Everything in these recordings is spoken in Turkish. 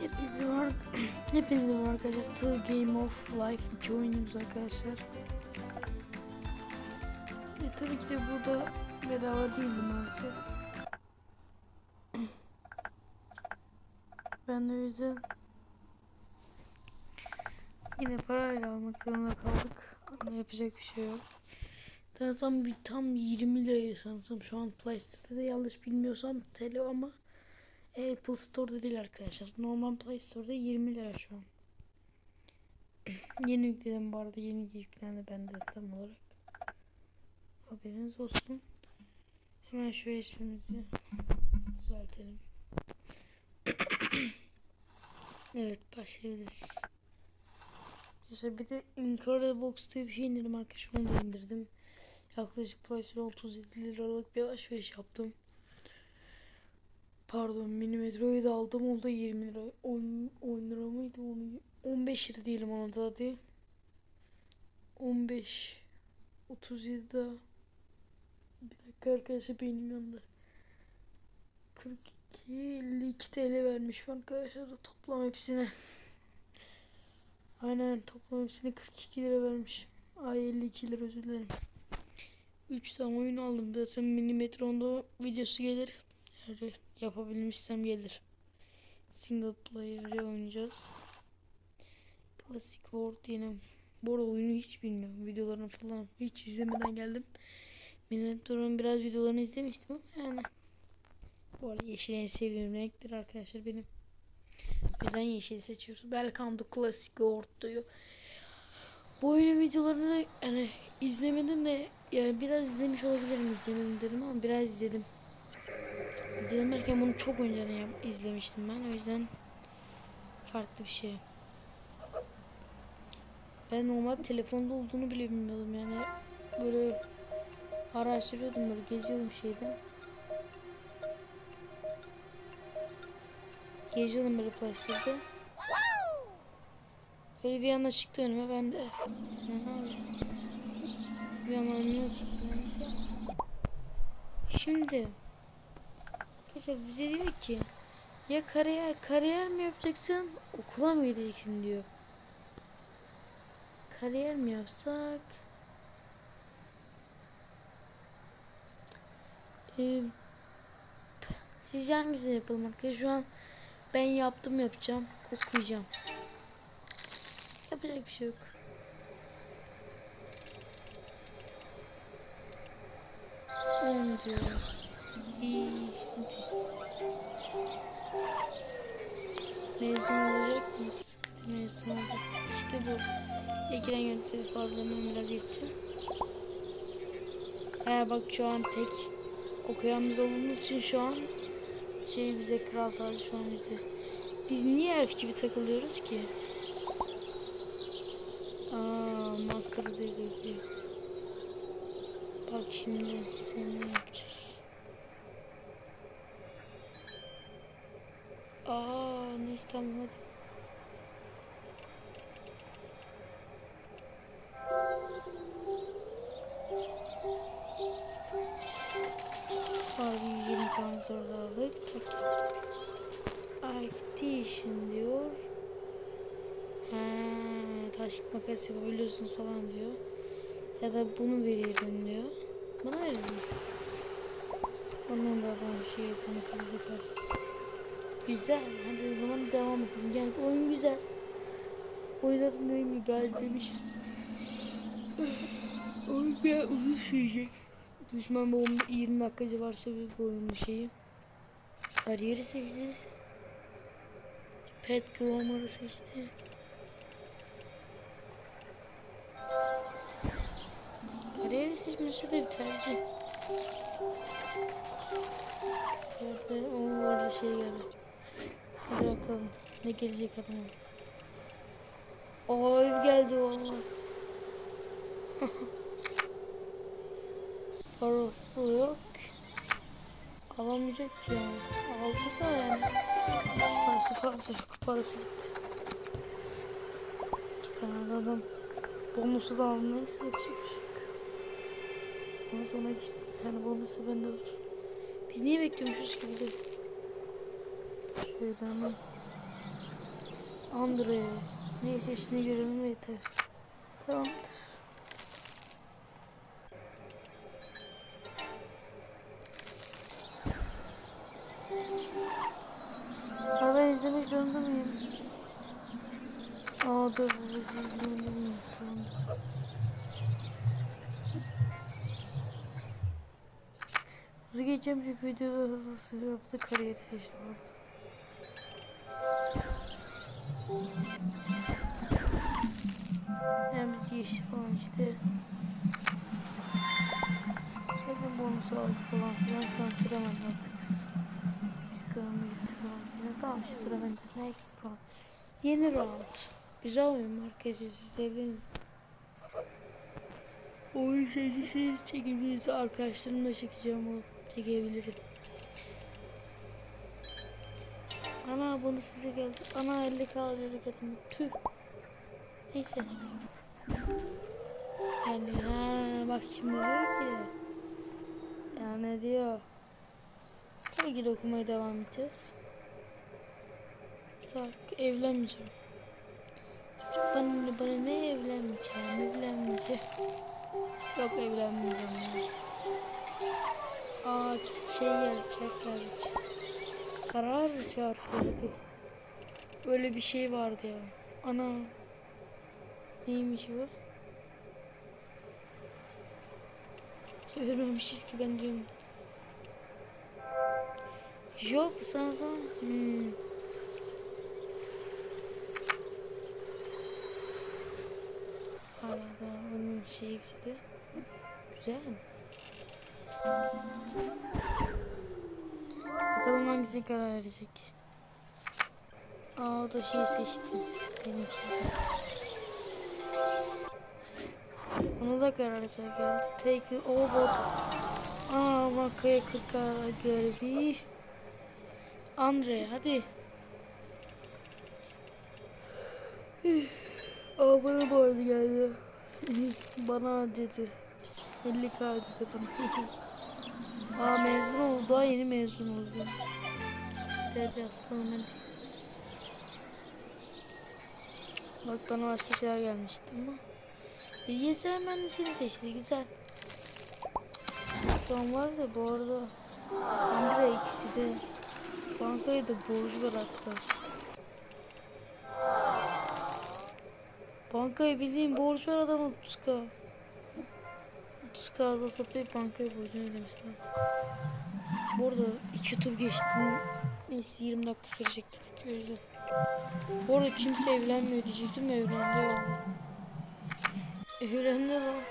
Hepinize var arkadaşlar. The Game of Life 2 oynuyoruz arkadaşlar. Tabii ki de burada bedava değildi maalesef. Ben de o yüzden yine parayla almak zorunda kaldık. Ama yapacak bir şey yok. Tam 20 liraya sanırsam şu an Play Store'da, yanlış bilmiyorsam TL, ama Apple Store'da değil arkadaşlar. Normal Play Store'da 20 lira şu an. Yeni yükledim bu arada. Yeni yüklendi bende tam olarak. Haberiniz olsun. Hemen şöyle ismimizi düzeltelim. Evet, başlayabiliriz. İşte bir de Incredible Box diye bir şey indirdim arkadaşlar. Onu da indirdim. Yaklaşık Play Store 37 liralık bir alışveriş yaptım. Pardon, Mini Metro'yu da aldım. O da 20 lira. 10 lira mıydı? 15 lira diyelim ona da hadi. 15 37'de bir dakika arkadaşlar, benim yanımda 42 TL vermiş arkadaşlar, toplam hepsine. Aynen, toplam hepsine 42 lira vermiş. Ay 52 lira, özür dilerim. 3 tane oyun aldım. Zaten Mini Metro'nda videosu gelir. Eğer yapabilmişsem gelir. Single player oynayacağız. Classic World yine. Bu arada oyunu hiç bilmiyorum. Videolarını falan hiç izlemeden geldim. Mini Metro'nun biraz videolarını izlemiştim ama yani. Bu arada yeşil en sevdiğim renktir arkadaşlar benim. O yüzden yeşili seçiyoruz. Welcome to Classic World diyor. Bu oyunun videolarını yani izlemedim de, yani biraz izlemiş olabilirim, izlemedim dedim ama biraz izledim. İzledim derken bunu çok önceden izlemiştim ben, o yüzden farklı bir şey. Ben normal telefonda olduğunu bile bilmiyordum yani, böyle araştırıyordum, böyle geziyordum şeyden. Geziyordum böyle Play Store'da. Böyle bir anda çıktı önüme, ben de bir anda önüme çıktı. Şimdi arkadaşlar bize diyor ki ya kariyer mi yapacaksın, okula mı gideceksin diyor. Kariyer mi yapsak? Sizce hangisini yapalım arkadaşlar? Şu an ben yapacağım, okuyacağım. Yapacak bir şey yok. Diyor. İyi. Mezun olacak mıyız? Mezun olacak. İşte bu. Ekran yöntemi fazlalığını biraz geçeceğim. Bak şu an tek okuyan biz olduğumuz için şu an bize kral tacı şu an bize. Biz niye elf gibi takılıyoruz ki? Master dedi. Bak şimdi seni yapacağız. Neyse tamam hadi. Abi 20 puan zorladık. Activation diyor. Taş makas yapabiliyorsunuz falan diyor. Ya da bunu verelim diyor. Bana verelim. Onun da bir şey yapması bize kalsın. Güzel. Hadi o zaman devam edelim. Yani oyun güzel. Oynadım neyim biraz demiştim. Oyun biraz uzun sürecek. Düşman bu 20 dakika civarı bir oyunun şeyi. Kariyeri seçti. Pet Groomer'ı seçti. Kariyeri seçmesi de bir tercih. O orada şey geldi. Hadi bakalım ne gelecek adama. Ev geldi valla. Parası yok. Alamayacak ki yani. Aldı da yani. Parası fazla yok. Parası gitti. 2 tane adam bonusu da almayız. Yapacak bir şey yok. Ondan sonra işte bir tane bonusu bende var. Biz niye bekliyormuşuz ki burada? Şöyle hemen Andre. Neyse işini görelim yeter. Tamamdır. Ha, ben izlemek zorunda mıyım? Aa dur izleyelim. Tamam. Hızlı geçeceğim çünkü videoda hızlı yaptı kariyeri seçtim. Yani biz geçti falan işte. Zaten bonus aldı falan filan. Tamam sıra bende artık. Üst kanalına gitti falan filan. Tamam işte sıra bende. Next round. Yeni round. Güzel oyun arkadaşlar, siz sevdiniz. Oyun seçeceğiz, çekebiliriz. Arkadaşlarımla çekeceğim, o çekebilirim. Ana bonus bize geldi. Ana 50k dedik adamı. Tüh. Neyse. Yani bak şimdi diyor ki. Ya ne diyor? Tabii ki de okumaya devam edeceğiz. Tak evlenmeyeceğim. Bana ne evlenmeyeceğim. Yok evlenmeyeceğim. Aa şey gelecek. Karar şarkı hadi. Öyle bir şey vardı ya. Ana. Neymiş bu? Söylememişiz ki ben diyorum. Yok sana. Hala da onun şeyi bizde. Güzel. Bakalım hangisine karar verecek. Aa o da şeyi seçti. Benimki. Onu da karar geldi. Take it over. Aa makaya 40 karar geldi. Andre hadi. Aa bana boğaz geldi. Bana dedi. 50k dedi bana. Aa mezun oldu. Daha yeni mezun oldu. Dedi aslanım hadi. Bak bana başka şeyler gelmişti ama. Yesem ben de seni seçti. Güzel. Şu an var da bu arada. Andre ikisi de. Bankaya da borcu var hatta. Bankaya bildiğin borcu var adamın 30k. 30k'da toplayıp bankaya borcunu ödemiş lazım. Bu arada 2 tur geçtim. Neyse 20 dakika sürecek dedik. Öyle. Bu arada kimse evlenmiyor diyecektim de evlendi ya. Evlendi lan.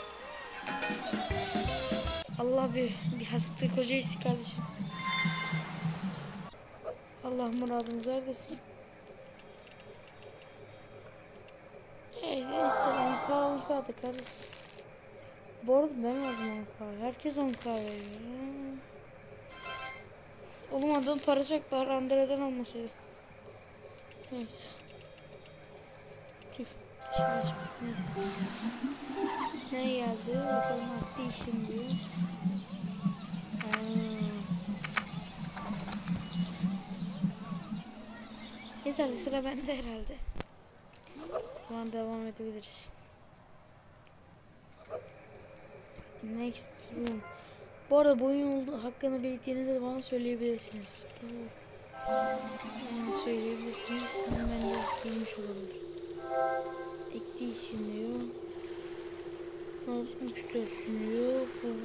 Allah bir hasta kocayız kardeşim. Allah muradınız neredesin? Neyse 10k'dı kardeşim. Bu arada ben aldım 10k. Herkes 10k veriyor. Oğlum adam para çok var. Andre'den olmasaydı. Neyse. Tüh. Neyse. Ne geldi? Bakalım attı işin diyor. Neyse hadi sıra bende herhalde. Şu an devam edebiliriz. Next room. Bu arada bu oyun hakkında bildiklerinizi de bana söyleyebilirsiniz. Yani söyleyebilirsiniz. Ben de duymuş olabilir. Ekleyiş diyor. Yükselsün diyor.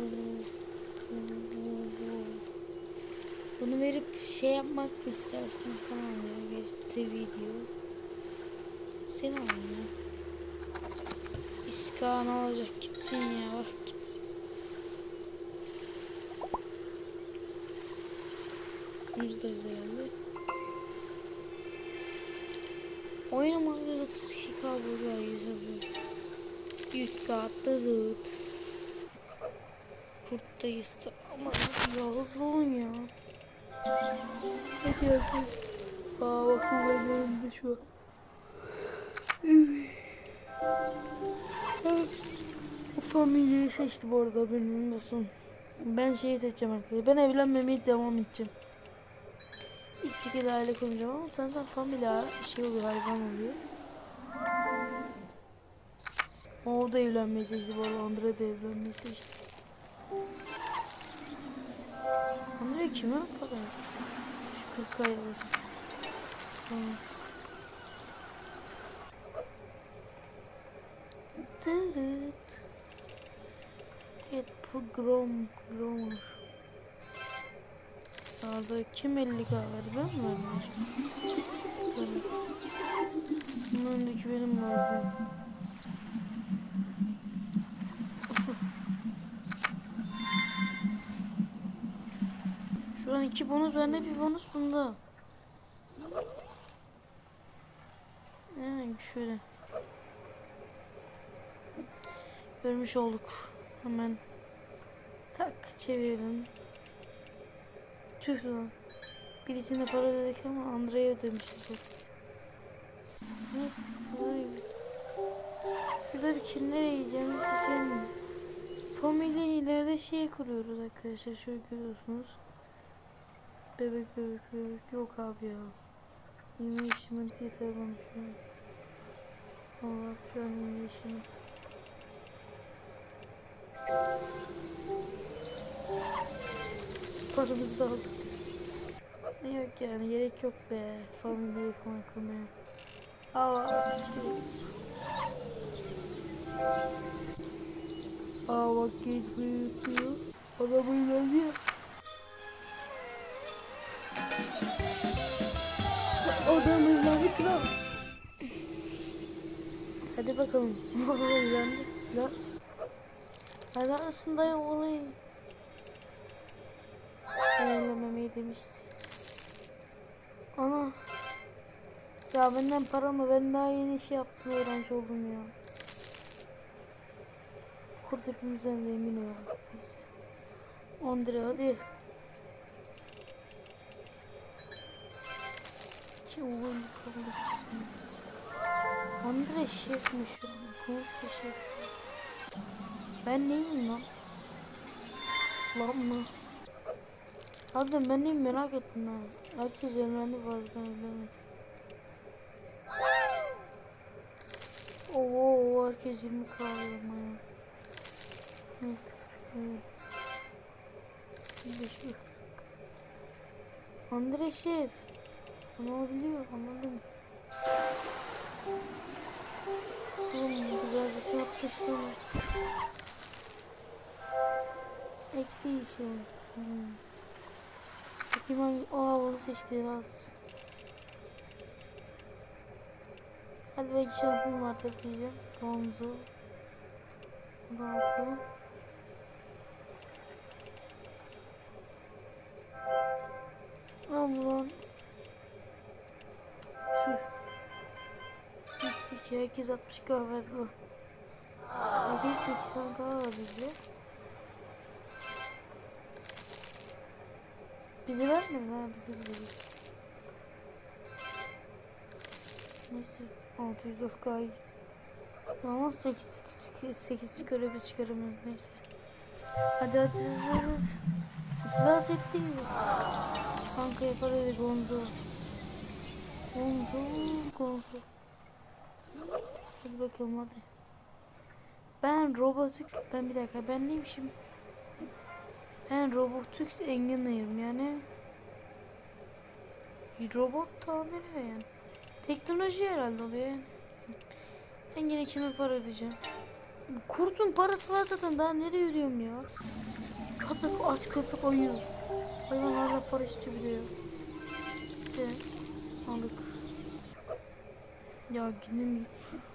Bunu verip şey yapmak mı istersin? Tamam ya. Geçti video. Sen al ya. İskan olacak gitsin ya. Bak gitsin. Bunu da geldi. Oynamakta 32k borcu var 100k atladık. Kurttayız ama ya hızlı olun ya. Hadi yapayım. Aa bakın ben önümde şu an. Bu familyayı seçti bu arada benim nasıl. Ben şeyi seçeceğim arkadaşlar. Ben evlenmemeye devam edeceğim. Bir şekilde aile kuracağım ama sanırım familya şey oluyor, hayvan oluyor. O da evlenmeyi seçti bu arada. Andre de evlenmeyi seçti. Andre kime para? Şu 40 aylık. Tırıt. Evet, Gromer. Sağda kim 50k verdi, ben mi vermişim? Evet. Bunun öndeki benim vardı. Şu an 2 bonus bende, bir bonus bunda. Şöyle. Görmüş olduk. Hemen tak çevirelim. Tüh lan. Birisine para ödedik ama Andre'ye ödemişiz. Neyse. Şurada bir kimlere yiyeceğimizi seçelim. Familya ileride şey kuruyoruz arkadaşlar. Şöyle görüyorsunuz. Bebek. Yok abi ya. Yine işimin yeter bana şu an. Allah, şu an yine işimin. Paramızı da aldık. Ne yok yani, gerek yok be. Familyayı falan kurmaya. Bak geçmeyi yapıyor. Arabayı geldi. Adam evlendi kral. Hadi bakalım. Evlendi. Lars. Hadi arasında ya orayı. Evlenmemeyi demişti. Ana. Ya benden para mı? Ben daha yeni şey yaptım, öğrenci oldum ya. Kurt hepimizden emin ol. Neyse. 10 lira hadi. Ki oğlum kalırsın. Andre şefmiş şu an. Konuşma şef. Ben neyim lan? Lan mı? Harbiden ben neyim, merak ettim ha. Herkes evlendi bazen evlendi. Oo, herkes 20 kalıyor ama ya. Neyse. Andre şef. Onu biliyor, anladım. Güzel bir şey yapmıştım. Ekli işi. Bakayım hangi... Onu seçti biraz. Hadi belki şansım var diyeceğim. Gonzo. 16. Aman. Tüh. Herkes 60k verdi. Herkes 80k verdi. Bizi vermedi ha, bizi vermedi. Neyse 600 of kay. Ama 8 çıkarıyor, biz çıkaramıyoruz, neyse. Hadi. İflas etti. Kanka yaparız Gonzo. Hadi bakalım hadi. Ben neymişim? Ben Robotux Engineer'ım yani. Robot tamiri yani. Teknoloji herhalde oluyor yani. Ben yine kime para ödeyeceğim? Kurtun parası var zaten, daha nereye ödüyorum ya? Köpek aç, köpek ayı. Hayvan hala para istiyor bir de ya. İşte aldık. Ya gidin.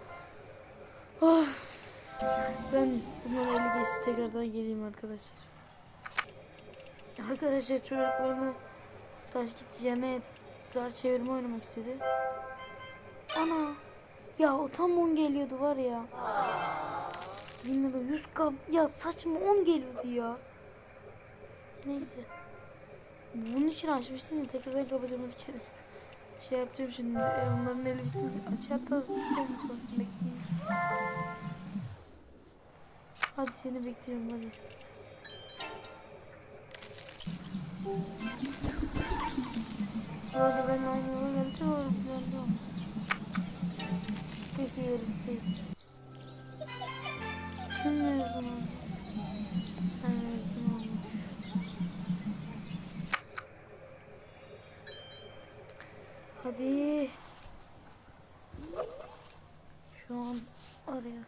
Ben bundan 50 geçti, tekrardan geleyim arkadaşlar. Arkadaşlar çocuklarını taş gitti yani, zar çevirme oynamak istedi. Ana ya, o tam 10 geliyordu var ya. 1000 lira 100k ya, saçma 10 geliyordu ya. Neyse. Bunun için açmıştım ya, tekrardan kapatacağım. Şey yapacağım şimdi, onların elbisini açar tarzı son bekleyin. Hadi seni bekliyorum hadi. Hadi ben aynı yola geldi o geldi. Peki yarışsız. Kim mezun oldu? Ben mezun olmuş. Hadi. Şu an araya.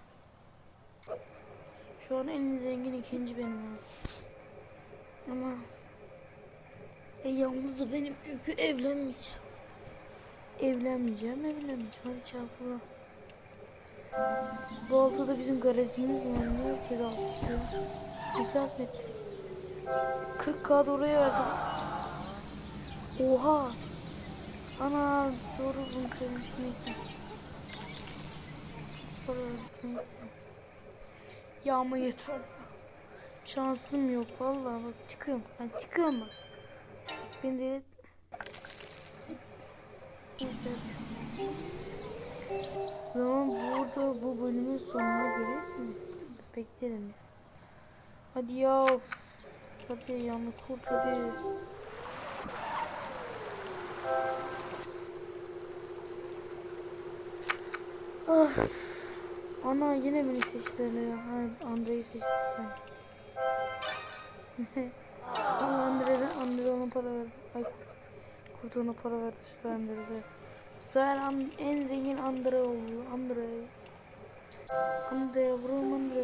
Şu an en zengin ikinci benim abi. Ama yalnız da benim çünkü evlenmeyeceğim. Evlenmeyeceğim. Hadi çarpıla. Bu altıda bizim garajımız var. Ne yapacağız altı işte? İflas mı ettim? 40K da oraya verdim. Oha. Ana doğru bunu söylemiş neyse. Para verdik neyse. Ya ama yeter. Şansım yok vallahi bak çıkıyorum. Ben çıkıyorum bak. Beni de neyse. Zaman burada bu bölümün sonuna gelir mi? Beklerim ya. Hadi ya. Hadi yanı kurt hadi. Ah. Ana yine beni seçtiler ya. Ha, Andre'yi seçti sen. Allah Andre ona para verdi. Ay kurt ona para verdi. Sıra Andre'de. Sıra en zengin Andre oldu. Andre yavrum Andre.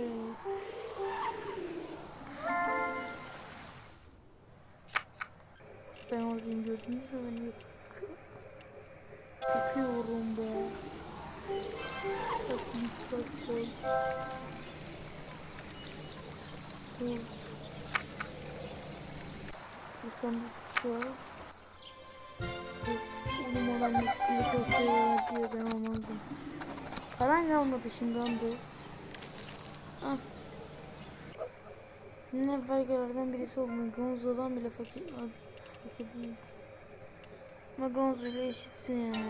Ben oradayım gördünüz mü? Ben yapıyorum be. Çok iyi. Bu sandık tutuyor. Oğlum adam bir koşuyor diyor ben olmazdım. Paran kalmadı şimdi andı. Ah. Yine fakirlerden birisi olmuyor. Gonzo'dan bile fakir değil. Ama Gonzo ile eşitsin yani.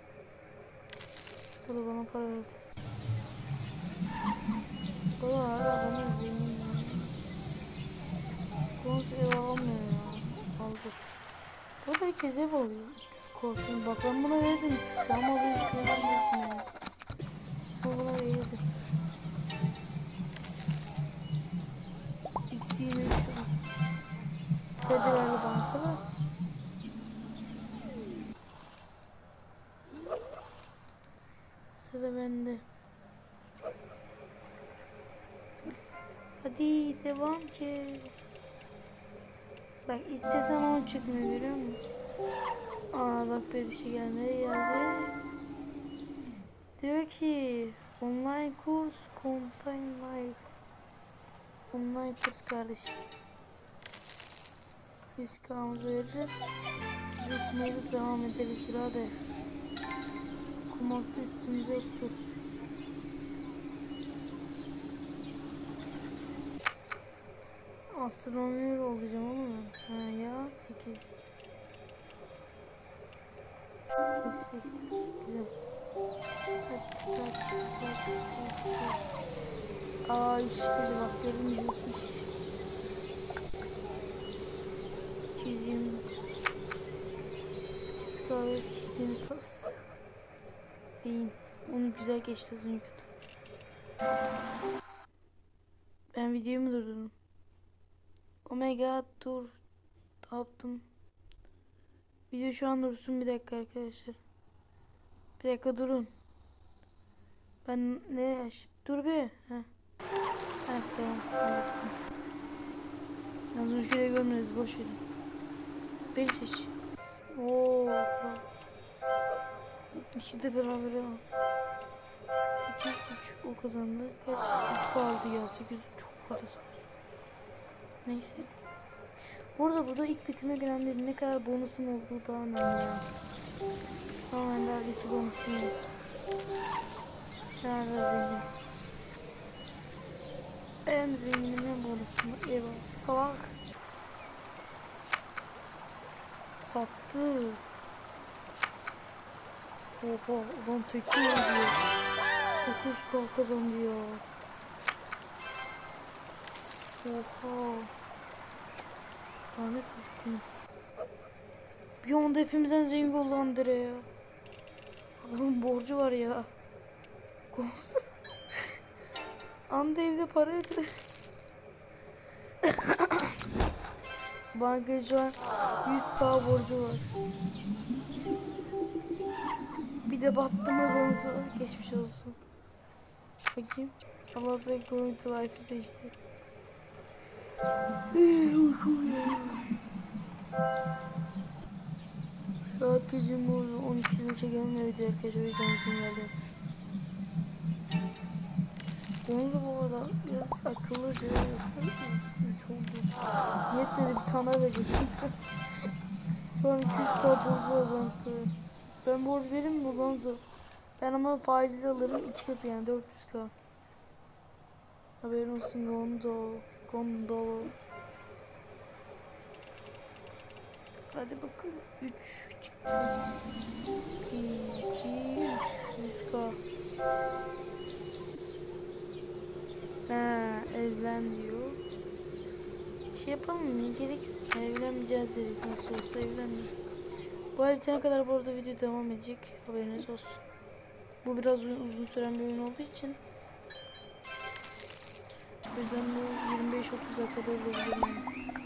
Dur bana para verdi. Baba hala bana zengin ya. Gonzo ev alamıyor ya. Aldı. Burada herkes ev alıyor. 300 kurşun. Bak ben buna verdim 300 ama bu 300 vermedim ya. Bu buna verdim. Eksiğini şu an. Kredi verdi bankada. Sıra bende. Hadi devam ki. Bak istesen 10 çıkmıyor görüyor musun? Aa bak bir şey geldi. Diyor ki online kurs contain life. Online kurs kardeşim. 100K'mızı vereceğiz. Biz okumaya devam ederiz birader. Kumakta üstümüze yoktu. Astronomi olacağım ama ben. Ha ya 8. 7 seçtik. Güzel. Aa işte bak görünüyor yokmuş. 220. Scarlet 220 kas. Beyin. Onu güzel geçti az önce. Ben videomu durdurdum. Omega dur. Ne yaptım? Video şu an dursun bir dakika arkadaşlar. Bir dakika durun. Ben ne dur bir. Heh. Heh tamam. Yalnız bir şey görmüyoruz boş verin. Beni seç. Ooo. İki de beraber al. 8.5 o kazandı. Kaç kaldı ya? 8 çok parası. Neyse. Burada ilk bitime giren değil. Ne kadar bonusun olduğu daha önemli yani. Tamam ben daha 2 bonusum yok. Daha zengin. En zenginim en bonusum var. Eyvallah. Salak. Sattı. Oha adam tekli diyor. 9K kazandı ya. Oha. Lanet olsun. Bir anda hepimizden zengin oldu Andre ya. Adamın borcu var ya. Anda evde para yok. Bankaya şu an 100k borcu var. Bir de battı mı Gonzo? Geçmiş olsun. Bakayım. Allah'tan Going to Life'ı seçti. Saat gece burada 12'de gelmedi arkadaşlar. O yüzden kim geldi? Gonzo bu arada biraz akıllı şey yapıyor. 3 oldu. Yetmedi bir tane verecek. Şu an 200k borcu var bankaya. Ben borç vereyim mi Gonzo? Ben ama faizli alırım 2 katı yani 400k. Haberin olsun Gonzo. Hadi bakalım. 3 çıktı. 2, 3, 100k. Evlen diyor. Şey yapalım mı? Gerek yok. Evlenmeyeceğiz dedik. Nasıl olsa evlenmeyiz. Bu ay bitene kadar bu arada video devam edecek. Haberiniz olsun. Bu biraz uzun süren bir oyun olduğu için. O yüzden bu 25-30 dakikada olabilir.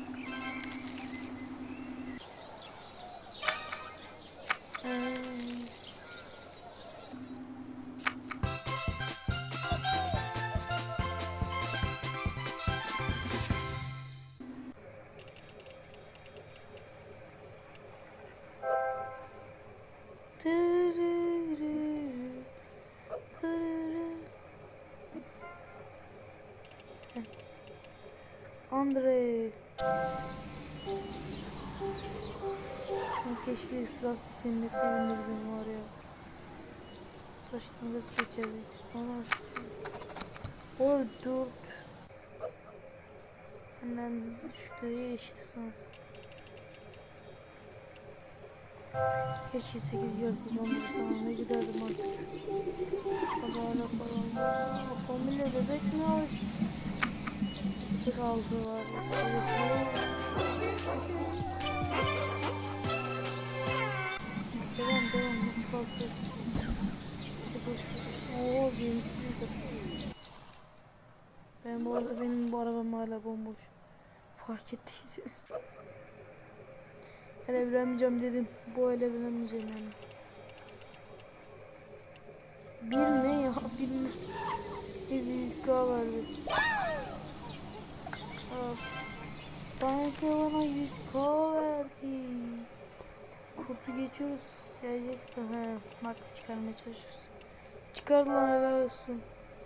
Andre. Keşke iflas sesini sevindirdim var ya. Taştığında seçerdik. Ama o 4. Hemen düştü değil işte sans. Keşke 8 gelseydi 11 sana ne giderdim artık. Pazarla falan. Familya bebek mi var? Bir aldı var. Devam mutfası. Ooo gençliği. Benim bu arabam hala bomboş. Fark ettiyseniz. Ben evlenmeyeceğim dedim. Bu el evlenmeyeceğim yani. Bir ne ya? Bir ne? Biz 100k verdi. Banka bana 100k verdi. Kurtu geçiyoruz. Geleceksin. Marka çıkarmaya çalışıyoruz. Çıkar lan helal olsun.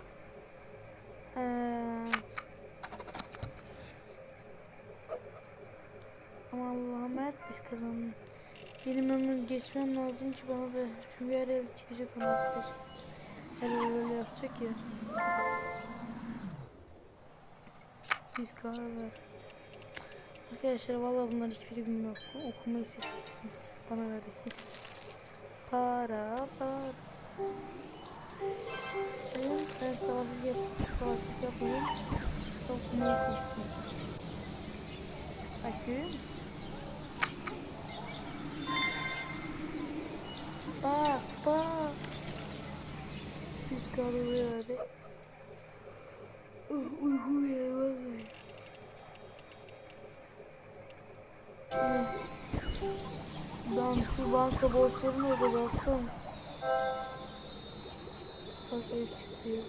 Ama Allah'a emanet biz kazandık. Benim hemen geçmem lazım ki bana da. Çünkü her elde çıkacak ona arkadaşlar. Her öyle yapacak ya. 100k ver. Arkadaşlar vallahi bunlar hiçbiri bilmiyor. Okumayı seçeceksiniz. Bana verdik. Para. Ben salaklık yapmayayım. Okumayı seçtim. Bak görüyor musun? Bak. 100k buraya verdi. Uyku ya vallahi. Ben şu banka borçlarını ödedi aslan. Bak ev çıktı ya.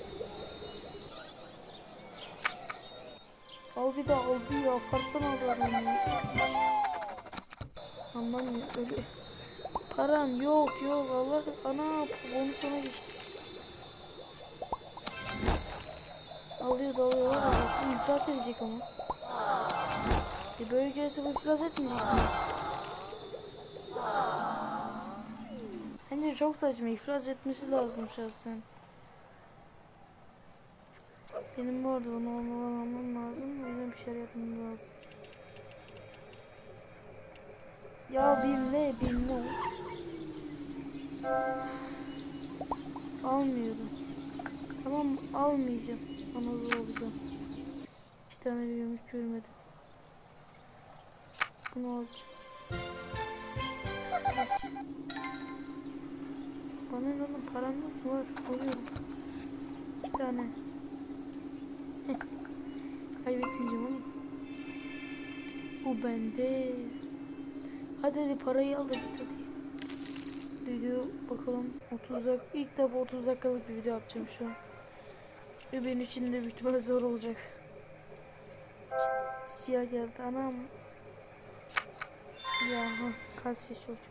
Al bir de aldı ya. Apartman aldı adam ya. Anlamıyor öyle. Paran yok Allah. Ana onu sonra geçti. Alıyor. İflas edecek ama. Böyle gelirse bu iflas etmeyecek mi? Bence çok saçma, iflas etmesi lazım şahsen. Benim bu arada onu almam lazım. O yüzden bir şeyler yapmam lazım. Ya binle. Almıyorum. Tamam almayacağım. Anadolu olacağım. 2 tane gümüş görmedim. Bunu alacağım. Bana ne oğlum, param yok mu? Var. Alıyorum. 2 tane. Kaybetmeyeceğim oğlum. Bu bende. Hadi parayı al da git hadi. Video bakalım 30 dakika. İlk defa 30 dakikalık bir video yapacağım şu an. Ve benim için de büyük ihtimalle zor olacak. Siyah geldi anam. Ya kalp sesi çok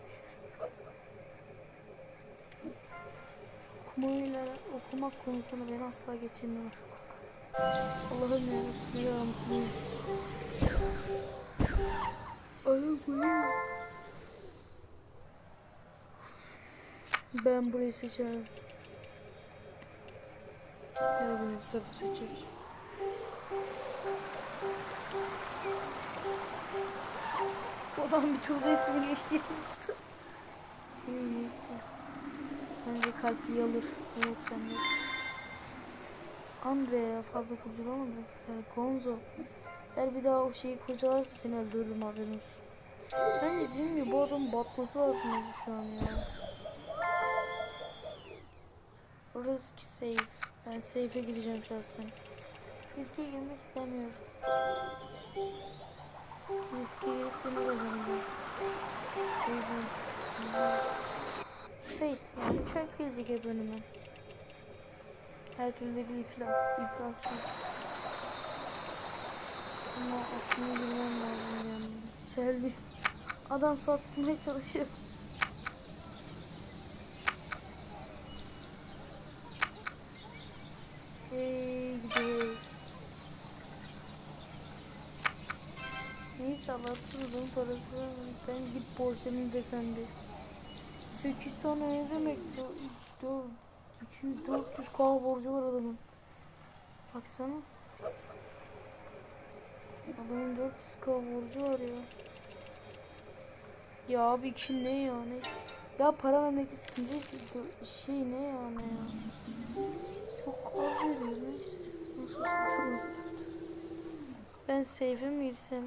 okumak konusunda beni asla geçirmiyor. Allah'ım yarabbim ya mutluyum. Ayağım koyuyor. Ben burayı seçerim. Ya bunu tabii seçeceğim. O adam bir turda hepsini geçti. Neyse. Bence kalbi alır. Evet ben de. Andrea fazla kurcalamadı. Sen Gonzo. Eğer bir daha o şeyi kurcalarsa seni öldürürüm haberin olsun. Ben de dediğim gibi bu adamın batması lazım şu an ya. Risk safe. Ben safe'e gideceğim şahsen. Riske girmek istemiyorum. Riske girip de ne kazanacağım? O yüzden. Fate yani bu çöp gelecek hep önüme. Her türlü bir iflas var. Ama aslında bilmem lazım yani. Selvi. Adam satmaya çalışıyor. Gidiyor. Neyse Allah'ın bunun parası var. Ben git borçlarını desem de. 8 tane ne demek ya? 400k borcu var adamın. Baksana. Adamın 400k borcu var ya. Ya abi için ne ya ne? Ya para vermek sıkıntı şey ne ya ne ya? Çok az veriyor neyse. Nasıl yapacağız? Ben safe'e mi girsem?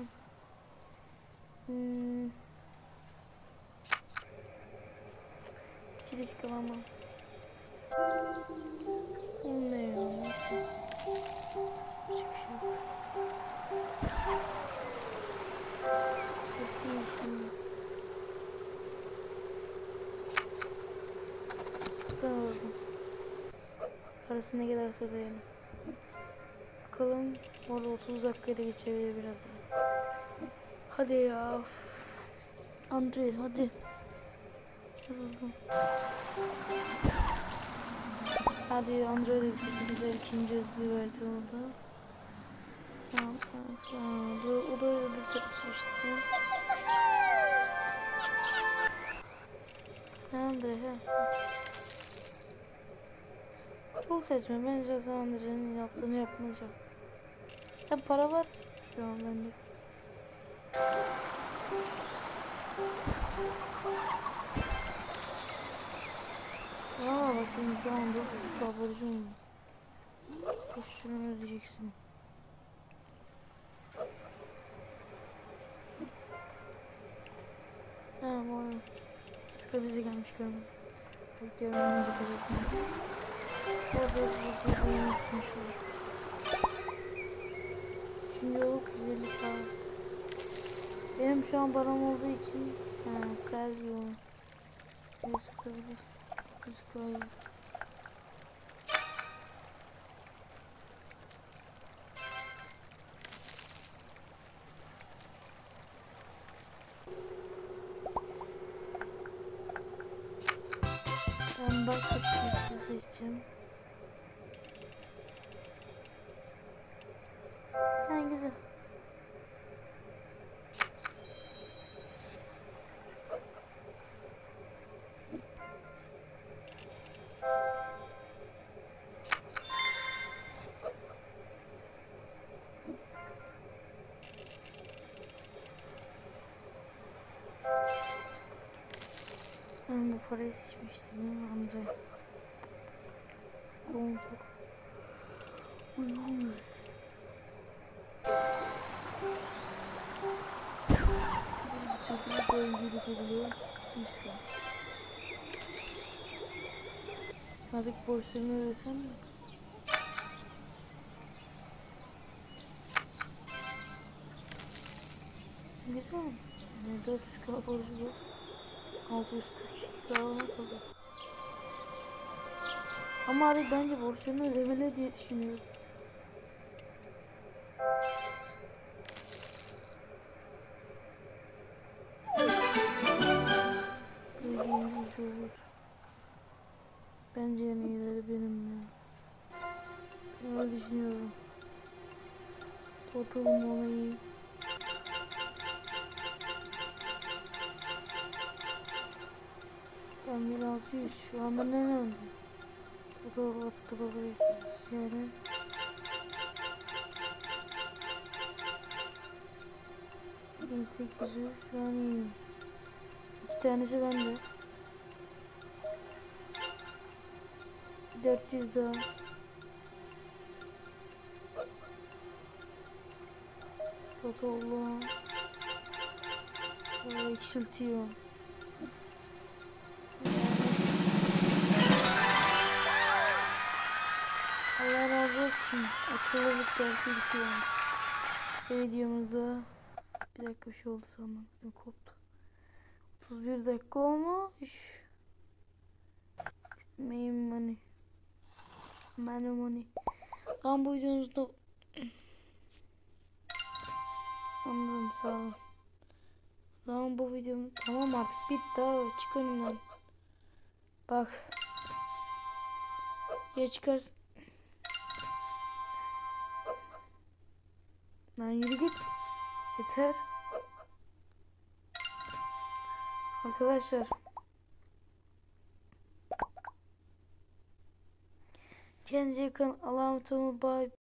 Hiç risk alamam. O ne ya? Neyse. Hiçbir şey yok. Çok iyi şimdi. Sıkın alalım. Parası ne kadarsa ödeyelim. Bakalım orada 30 dakikada geçebilir biraz. Hadi ya. Andre hadi. Yazıldım. Hadi Andre de bize ikinci hızlı verdi orada. O da öbür tarafı seçti. Andre he. Çok saçma. Ben şahsen Andre'nin yaptığını yapmayacağım. Ya para var şu an bende. Valla bak senin şu anda üstü borcum. Boşuna ödeyeceksin. Ha bu arada sıkı bize gelmiş görmedim. Bak görmedim dikkat ettim. Orada unutmuş olduk. Üçüncü yoluk 150 falan. Benim şu an param olduğu için Sergio diye sıkabilir. Rüzgar. Ben bak kapısı seçeceğim. Güzel. Ben bu parayı seçmiştim değil mi Andre? Gonzo. Bir şekilde döngülük ediliyor. 100k. Artık borçlarını ödesem mi? Güzel. Yani 400k borcu var. 642k ona kaldı. Ama artık bence borçlarını ödemeli diye düşünüyorum. Böyle en iyisi olur. Bence en iyileri benim ya. Ben öyle düşünüyorum. Totalım olayı. Ben 1600 şu anda ne önde? Total attırabiliriz yani. Ben 800 şu an iyiyim. 2 tanesi bende. 400 daha. Totalım. Eksiltiyor. Allah razı olsun. Akıllılık dersi bitiyormuş. Videomuzda bir dakika bir şey oldu sandım. Koptu. 31 dakika olmuş. Main money. Money. Lan bu videomuzda anladım, sağ olun. Lan bu videom tamam artık bitti abi, çık önümden. Bak. Ya çıkarsın. Lan yürü git. Yeter. Arkadaşlar. Kendinize yakın. Allah'a emanet olun. Bye.